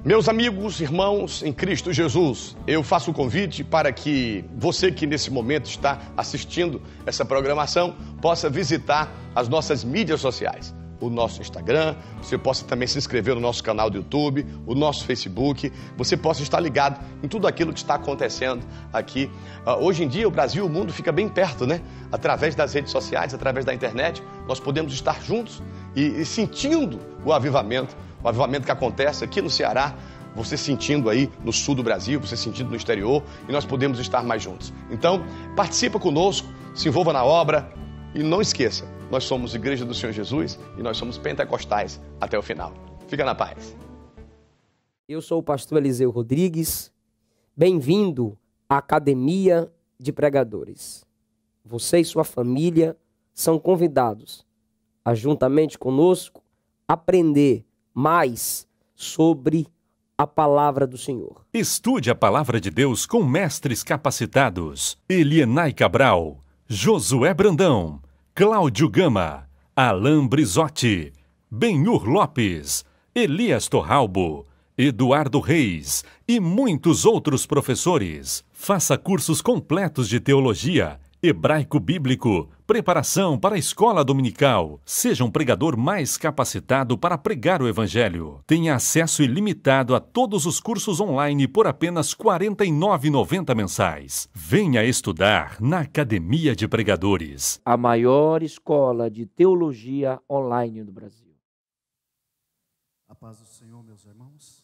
Meus amigos, irmãos em Cristo Jesus, eu faço o convite para que você que nesse momento está assistindo essa programação possa visitar as nossas mídias sociais. O nosso Instagram, você possa também se inscrever no nosso canal do YouTube, o nosso Facebook, você possa estar ligado em tudo aquilo que está acontecendo aqui. Hoje em dia o Brasil e o mundo fica bem perto, né? Através das redes sociais, através da internet, nós podemos estar juntos e sentindo o avivamento que acontece aqui no Ceará, você sentindo aí no sul do Brasil, você sentindo no exterior, e nós podemos estar mais juntos. Então, participa conosco, se envolva na obra e não esqueça, nós somos Igreja do Senhor Jesus e nós somos pentecostais até o final. Fica na paz. Eu sou o pastor Eliseu Rodrigues, bem-vindo à Academia de Pregadores. Você e sua família são convidados a, juntamente conosco, aprender mais sobre a palavra do Senhor. Estude a palavra de Deus com mestres capacitados. Elienay Cabral, Josué Brandão, Cláudio Gama, Alain Brizotti, Benhur Lopes, Elias Torralbo, Eduardo Reis e muitos outros professores. Faça cursos completos de teologia, hebraico bíblico, preparação para a escola dominical. Seja um pregador mais capacitado para pregar o evangelho. Tenha acesso ilimitado a todos os cursos online por apenas R$ 49,90 mensais. Venha estudar na Academia de Pregadores. A maior escola de teologia online do Brasil. A paz do Senhor, meus irmãos.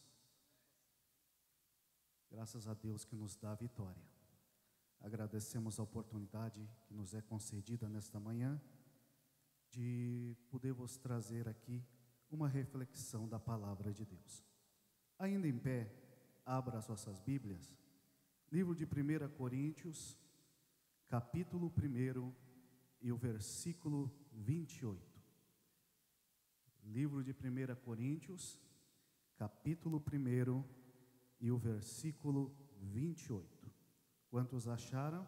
Graças a Deus que nos dá a vitória. Agradecemos a oportunidade que nos é concedida nesta manhã de poder vos trazer aqui uma reflexão da palavra de Deus. Ainda em pé, abra as vossas Bíblias, livro de 1 Coríntios, capítulo 1 e o versículo 28. Livro de 1 Coríntios, capítulo 1 e o versículo 28. Quantos acharam?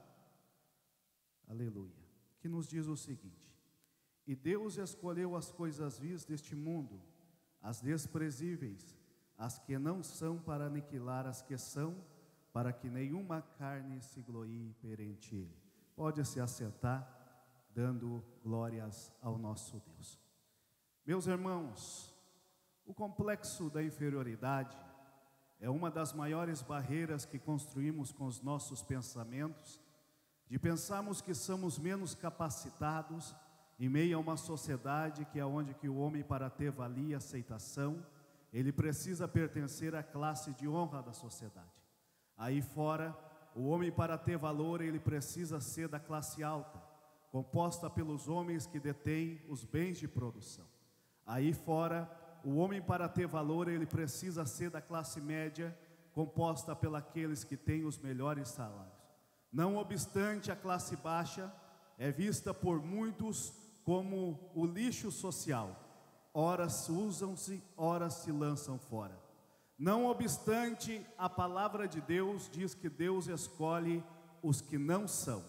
Aleluia. Que nos diz o seguinte: e Deus escolheu as coisas vis deste mundo, as desprezíveis, as que não são, para aniquilar as que são, para que nenhuma carne se glorie perante Ele. Pode se assentar, dando glórias ao nosso Deus. Meus irmãos, o complexo da inferioridade é uma das maiores barreiras que construímos com os nossos pensamentos, de pensarmos que somos menos capacitados em meio a uma sociedade que é onde que o homem, para ter valia e aceitação, ele precisa pertencer à classe de honra da sociedade. Aí fora, o homem, para ter valor, ele precisa ser da classe alta, composta pelos homens que detêm os bens de produção. Aí fora, o homem, para ter valor, ele precisa ser da classe média, composta pelos que têm os melhores salários. Não obstante, a classe baixa é vista por muitos como o lixo social. Ora usam-se, ora se lançam fora. Não obstante, a palavra de Deus diz que Deus escolhe os que não são.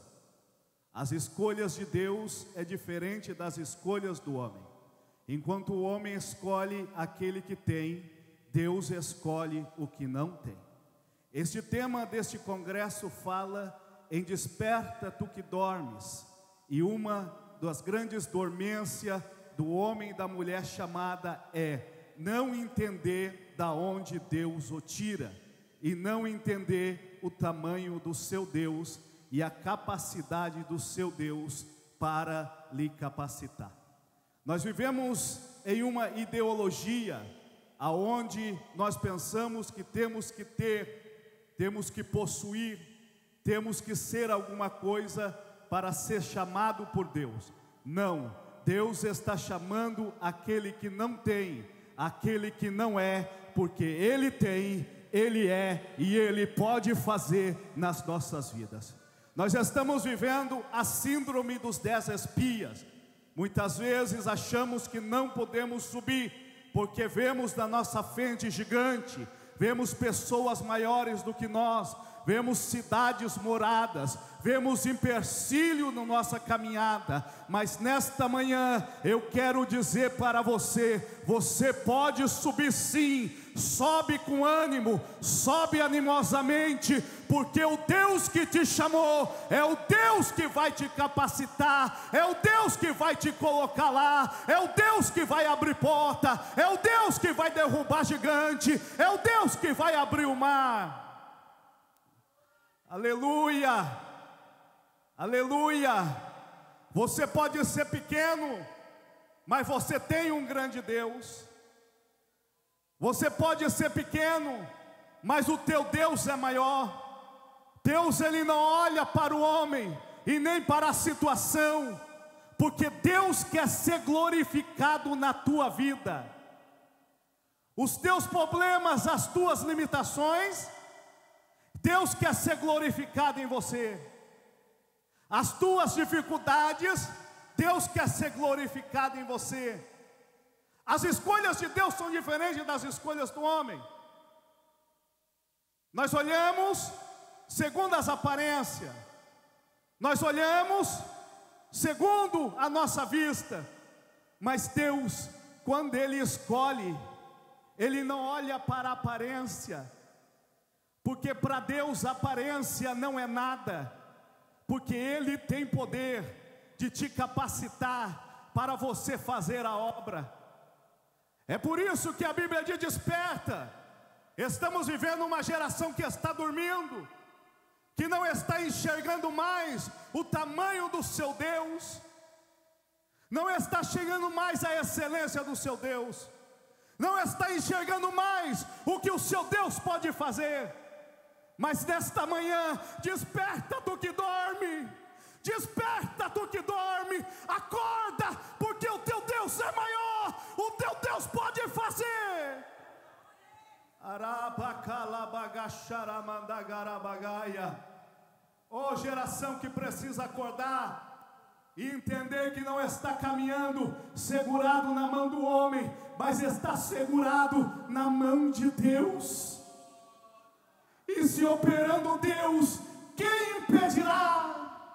As escolhas de Deus é diferente das escolhas do homem. Enquanto o homem escolhe aquele que tem, Deus escolhe o que não tem. Este tema deste congresso fala em desperta tu que dormes, e uma das grandes dormências do homem e da mulher chamada é não entender da onde Deus o tira, e não entender o tamanho do seu Deus e a capacidade do seu Deus para lhe capacitar. Nós vivemos em uma ideologia aonde nós pensamos que temos que ter, temos que possuir, temos que ser alguma coisa para ser chamado por Deus. Não, Deus está chamando aquele que não tem, aquele que não é, porque Ele tem, Ele é e Ele pode fazer nas nossas vidas. Nós estamos vivendo a síndrome dos 10 espias. Muitas vezes achamos que não podemos subir, porque vemos na nossa frente gigante, vemos pessoas maiores do que nós, vemos cidades moradas, vemos empecilho na nossa caminhada, mas nesta manhã eu quero dizer para você: você pode subir sim, sobe com ânimo, sobe animosamente, porque o Deus que te chamou é o Deus que vai te capacitar, é o Deus que vai te colocar lá, é o Deus que vai abrir porta, é o Deus que vai derrubar gigante, é o Deus que vai abrir o mar. Aleluia, aleluia. Você pode ser pequeno, mas você tem um grande Deus. Você pode ser pequeno, mas o teu Deus é maior. Deus, ele não olha para o homem e nem para a situação, porque Deus quer ser glorificado na tua vida. Os teus problemas, as tuas limitações, Deus quer ser glorificado em você. As tuas dificuldades, Deus quer ser glorificado em você. As escolhas de Deus são diferentes das escolhas do homem. Nós olhamos segundo as aparências, nós olhamos segundo a nossa vista, mas Deus, quando Ele escolhe, Ele não olha para a aparência, porque para Deus a aparência não é nada, porque Ele tem poder de te capacitar para você fazer a obra. É por isso que a Bíblia diz: desperta. Estamos vivendo uma geração que está dormindo, que não está enxergando mais o tamanho do seu Deus, não está chegando mais à excelência do seu Deus, não está enxergando mais o que o seu Deus pode fazer. Mas nesta manhã, desperta tu que dorme, desperta tu que dorme, acorda, porque o teu Deus é maior, o teu Deus pode fazer. Oh, geração que precisa acordar e entender que não está caminhando segurado na mão do homem, mas está segurado na mão de Deus. E se operando Deus, quem impedirá?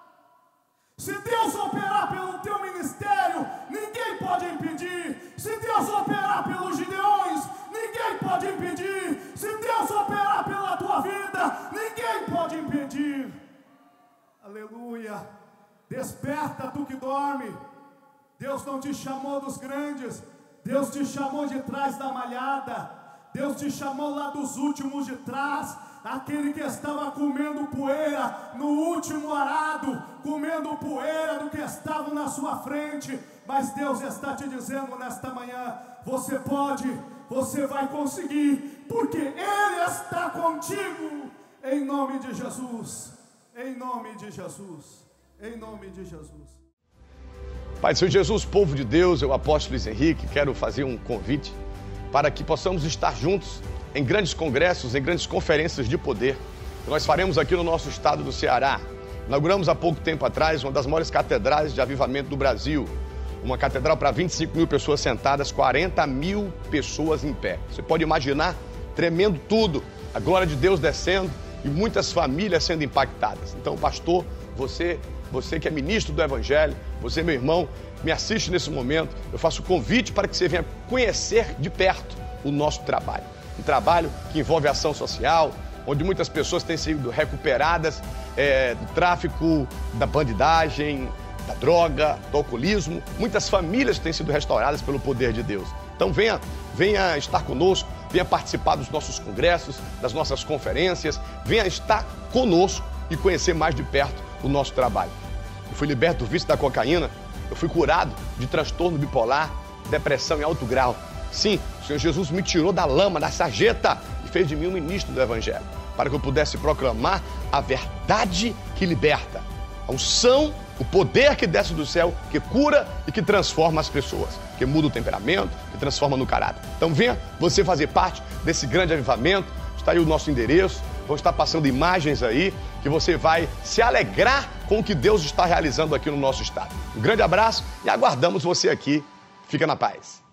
Se Deus operar pelo teu ministério, ninguém pode impedir. Se Deus operar pelos Gideões, ninguém pode impedir. Se Deus operar pela tua vida, ninguém pode impedir. Aleluia. Desperta tu que dorme. Deus não te chamou dos grandes, Deus te chamou de trás da malhada. Deus te chamou lá dos últimos de trás, aquele que estava comendo poeira no último arado, comendo poeira do que estava na sua frente. Mas Deus está te dizendo nesta manhã: você pode, você vai conseguir, porque Ele está contigo, em nome de Jesus, em nome de Jesus, em nome de Jesus. Pai do Senhor Jesus, povo de Deus, eu, apóstolo Luiz Henrique, quero fazer um convite para que possamos estar juntos em grandes congressos, em grandes conferências de poder, que nós faremos aqui no nosso estado do Ceará. Inauguramos há pouco tempo atrás uma das maiores catedrais de avivamento do Brasil, uma catedral para 25 mil pessoas sentadas, 40 mil pessoas em pé. Você pode imaginar, tremendo tudo, a glória de Deus descendo e muitas famílias sendo impactadas. Então, pastor, você que é ministro do Evangelho, você, meu irmão, me assiste nesse momento, eu faço convite para que você venha conhecer de perto o nosso trabalho. Um trabalho que envolve ação social, onde muitas pessoas têm sido recuperadas do tráfico, da bandidagem, da droga, do alcoolismo. Muitas famílias têm sido restauradas pelo poder de Deus. Então venha estar conosco, venha participar dos nossos congressos, das nossas conferências, venha estar conosco e conhecer mais de perto o nosso trabalho. Eu fui liberto do vício da cocaína, eu fui curado de transtorno bipolar, depressão em alto grau. Sim, o Senhor Jesus me tirou da lama, da sarjeta e fez de mim um ministro do Evangelho, para que eu pudesse proclamar a verdade que liberta, a unção, o poder que desce do céu, que cura e que transforma as pessoas, que muda o temperamento, que transforma no caráter. Então venha você fazer parte desse grande avivamento. Está aí o nosso endereço, vou estar passando imagens aí, que você vai se alegrar com o que Deus está realizando aqui no nosso estado. Um grande abraço e aguardamos você aqui. Fica na paz.